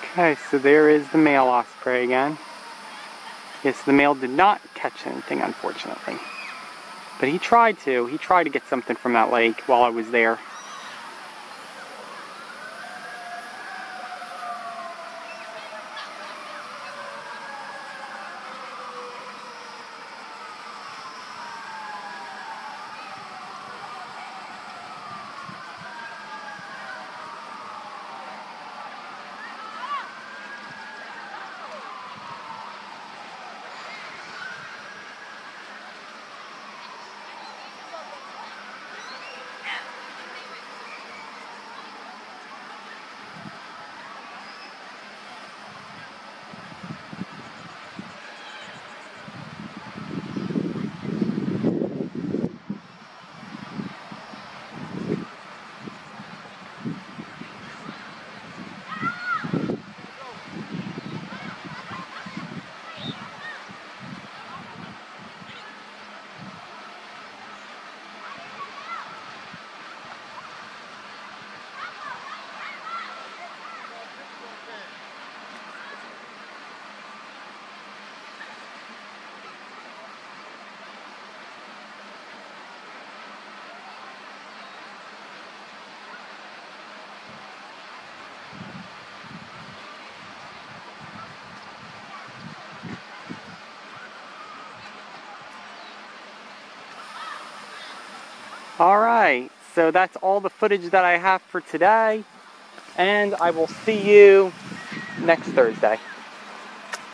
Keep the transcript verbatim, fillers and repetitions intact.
Okay, so there is the male osprey again. Yes, the male did not catch anything, unfortunately. But he tried to. He tried to get something from that lake while I was there. Alright, so that's all the footage that I have for today, and I will see you next Thursday.